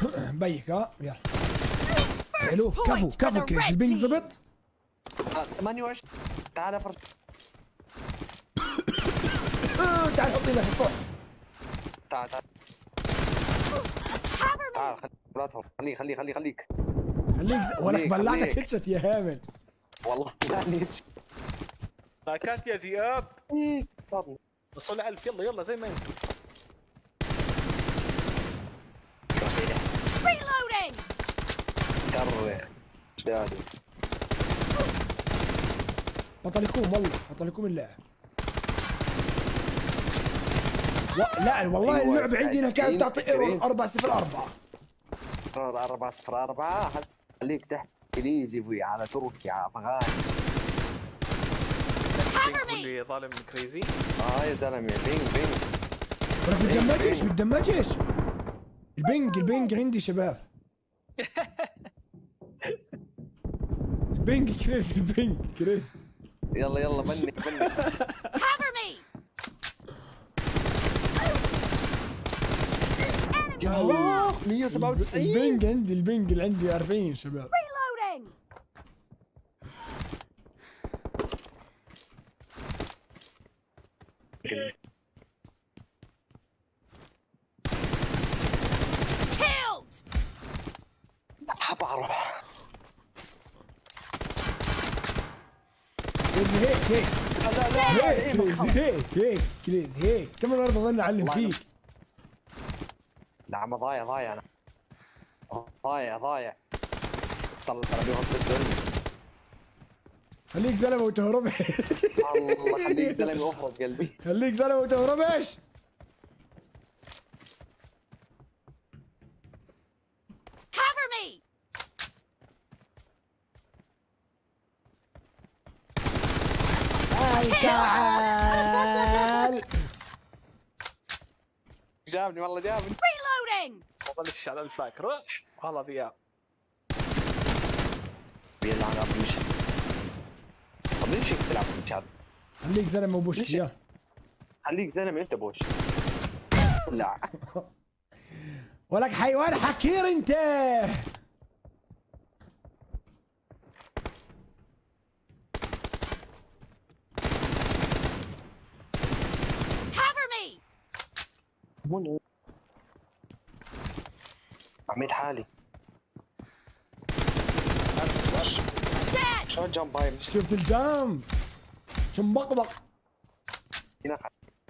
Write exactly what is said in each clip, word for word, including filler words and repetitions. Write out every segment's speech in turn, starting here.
بيك ها يلا حلو كفو كفو كريز البينج ضبط ثمانية وعشرين تعال فرج تعال حطي لك الصوت تعال تعال تعال بلاتفورم خليه خليه خليه خليك خليك ولك بلعتك هيتشت يا هامل والله يعني لايكات يا ذئاب صابني وصل ألف يلا يلا زي ما انتم Reloading. كرر شادي بطل يكون والله بطل يكون اللاعب و... لا والله أيوة اللعبة عندنا كانت تعطي ايرور أربعة صفر أربعة أربعة صفر أربعة حس خليك تحت انجليزي بوي على تركي على افغاني تقول لي ظالم كريزي اه يا زلمه بينج بينج ولك بتدمجش بتدمجش البنج البنج عندي شباب البنج كريز البنج كريز يلا يلا مني مني Cover me. يا الله مية وسبعة وتسعين البنج عندي البنج اللي عندي أربعين شباب Reloading. Killed. حبعرف كريز هيك هيك لا لا هيك كريز هيك هيك كريز هيك كم مرة ظل أعلم فيك لا عم ضايع ضايع انا ضايع ضايع طلع ترى بيهم بالدنيا خليك زلمة وتهربش الله خليك زلمه افرض قلبي خليك زلمة وتهربش Cover me. تعال جابني والله جابني Reloading. وظلش على الفاك روح والله ذئاب بيلعب على مش طب ليش هيك تلعب بالشات خليك زلمة وبوش يا خليك زلمه انت بوش لا ولك حيوان حكير انت Cover me. منو عميت حالي Dead. شلون جنب باي شفت الجام شو مبقبق هنا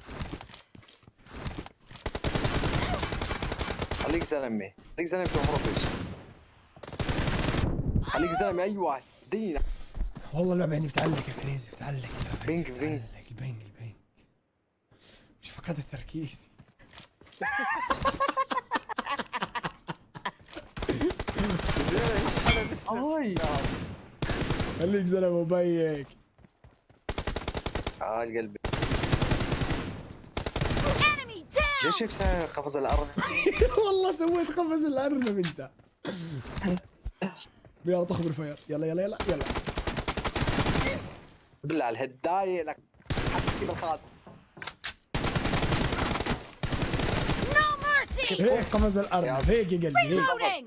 خليك زلمه خليك زلمه تهربش خليك زلمه ايوه دينا والله اللعبة يعني بتعلق يا كريزي بتعلق اللعبة بينج بينج بتعلق البينج البينج مش فقدت التركيز اي خليك زلمة وبيك اه قلبي Enemy down. ليش هيك سا- قفز الارض والله سويت قفز الأرنب انت يلا تاخذ الفير يلا يلا يلا يلا بالله على الهدايه لك حكي بالخاص No mercy. هيك قفز الأرنب هيك يا قلبي هيك Reloading.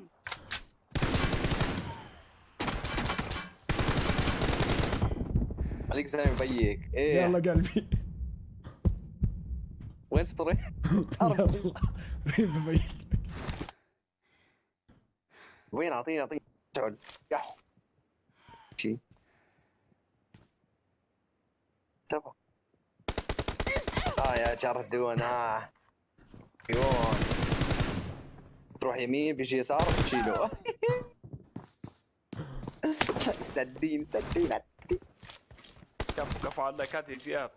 خليك زلمه بيك ايه يلا قلبي وين سطري؟ يلا ريب بيك وين اعطيني اعطيني تعال يحو شي تبا اه يا جار الديوان اه ديوان تروح يمين بيجي يسار تشيله سدين سدين كفو كفو على اللايكات يا ذئاب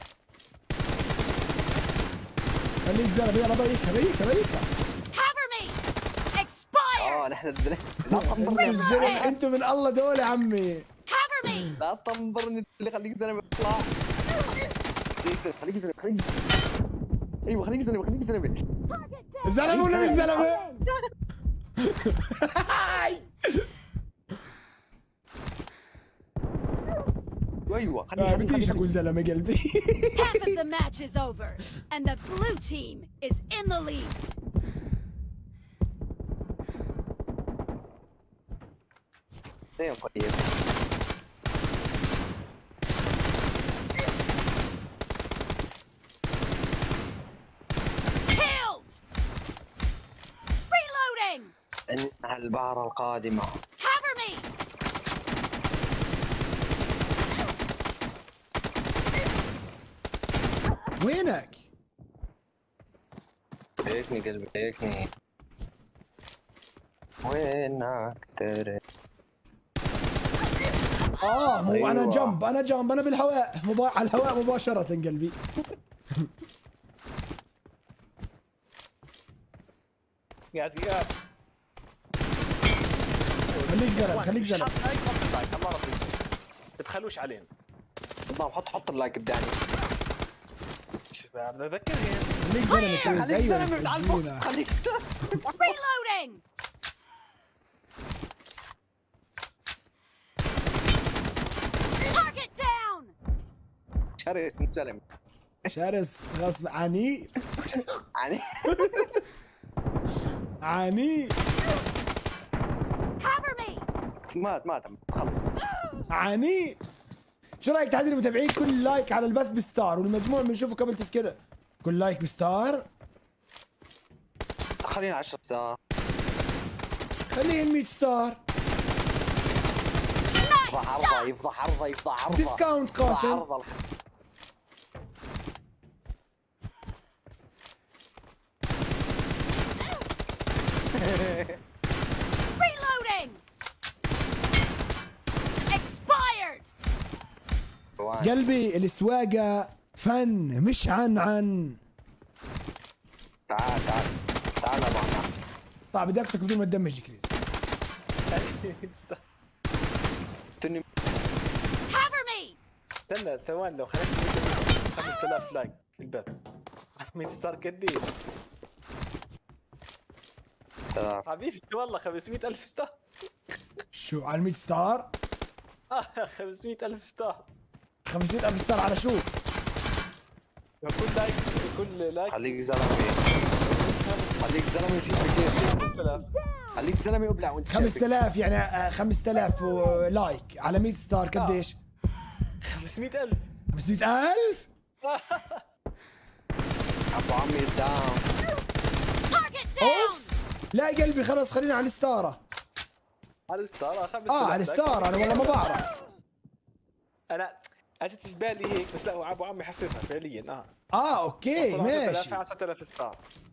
خليك زلمة يلا بيك بيك بيك Cover me. Expire. اه نحن الزلمه لا تنظرني الزلمة انتوا من الله دول يا عمي Cover me. لا تنظرني اللي خليك زلمه اطلع خليك زلمه خليك زلمه ايوه خليك زلمه خليك زلمه زلمة ولا مش زلمة؟ ايوه ما خليك بديش اقول زلمة قلبي Half of the match is over, and the blue team is in the lead. زين طيب. Killed. Reloading. انها البارة القادمة. Cover me. وينك؟ هيكني قلبي هيكني. وينك ترى؟ اه مو أيوة. انا جنب انا جنب انا بالهواء مبا... على الهواء مباشرة قلبي. يا زياد خليك زلمه خليك زلمه. هاي كونتر لايك الله رب يسلمك. ما تخلوش علينا. نظام حط حط اللايك بداني. شباب بذكرهم. خليك زلمه كريز. خليك ايوه زلمة على البوكس يسجلونا. خليك. Reloading. Target down. شرس مو زلمة. شرس غصب عني يعني عني Cover me. مات مات خلص. عني. شو رايك تحدي المتابعين كل لايك على البث بستار والمجموع بنشوفه قبل تسكيره. كل لايك بستار. خلينا عشرة ستار. خليهم مية ستار. يفضح عرضه يفضح عرضه يفضح عرضه. ديسكاونت يفضح قاسم. عرضه. Reloading. Expired. قلبي السواقة فن مش عن عن. تعال تعال تعال ابو عمار. طيب بدي اقتلك بدون ما تدمج كريز. تني Cover me. استنى ثواني لو خليت خمسة آلاف لايك الباب. مية ستار قديش؟ سلام. حبيبي والله خمسمية ألف ستار. شو على مية ستار؟ آه خمسمية ألف ستار. خمسمية ألف ستار على شو؟ كل لايك كل لايك خليك زلمه خليك زلمه وشيل بكيفك. خمسة آلاف. خليك زلمه وابلع وانت خمسة آلاف يعني آه، خمسة آلاف و- لايك على مية ستار قديش؟ خمسمية ألف. خمسمية ألف؟ ابو عمي داون. Target down. اوف لا قلبي خلاص خلينا على الستارة. على الستار خمسة آلاف. اه على الستارة انا والله ما بعرف. انا اجت في بالي هيك بس لا ابو عمي حسبها فعليا اه اه اوكي ماشي. ستة آلاف ستار.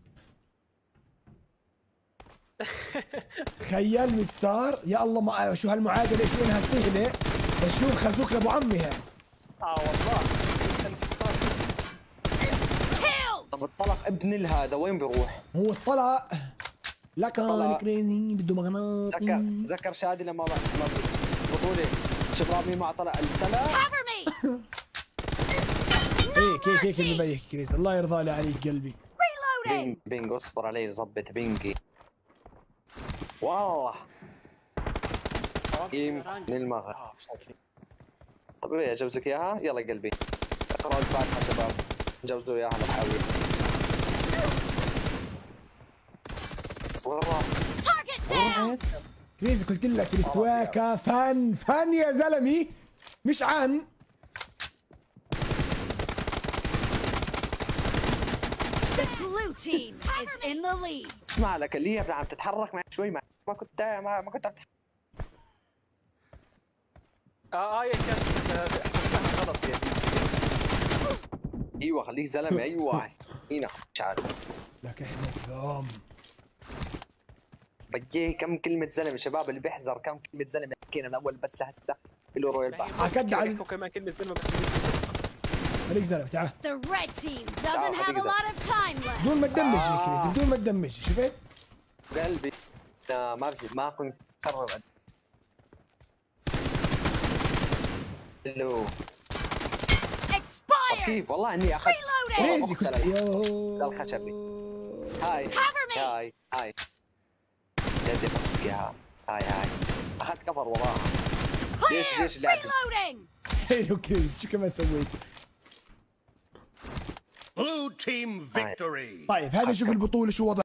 تخيل مية ستار يا الله ما شو هالمعادلة شو انها سهلة. شوف خازوق لابو عمي هي. اه والله ألف ستار. Killed. طب الطلق ابن هذا وين بيروح؟ هو الطلع لكن طلع. كريزي بده مغناطيس. ذكر ذكر شادي لما ما بطولة شباب مين مع طلع الثلاث. Cover me. هيك هيك هيك اللي بيك كريز الله يرضى لي عليك قلبي. Reloading. بينج بينج اصبر علي ظبط بينجي. والله قيم من المغرب. اه بشكل. طب ايه اجوزك اياها؟ يلا قلبي اقرا الفاتحه شباب جوزوا اياها للحاويه. والله Target down. كريزي قلت لك السواقة فن فن يا زلمي مش عن. The blue team is in the lead. اسمع لك اللي هي عم تتحرك معي شوي ما ما كنت ما, ما كنت عم تتحرك. اه اه يا كانت حسبتها غلط يا ايوه خليك زلمه ايوه هنا مش عارف. لك احنا سلام. بجيه كم كلمه زلمه شباب اللي بيحذر كم كلمه زلمه حكينا الاول بس لهسه له رويال باك. أكد على- وكمان كلمة زلمة بس خليك زلمه تعال The red team doesn't have a lot of time left. بدون ما تدمج يا كريزي بدون ما تدمج شفت؟ قلبي لا ما في ما كنت كرر الو Expired. كيف والله اني اخذت Reloading. كريزي كنت يو لا الخشبي. هاي Cover me. هاي هاي جدي بحكي اياها هاي هاي اخذت كفر وراها. ليش Clear. ليش لعبت؟ Reloading. حلو كريزي شو كمان سويت؟ Blue team victory. طيب هذا شوف البطولة شو وضع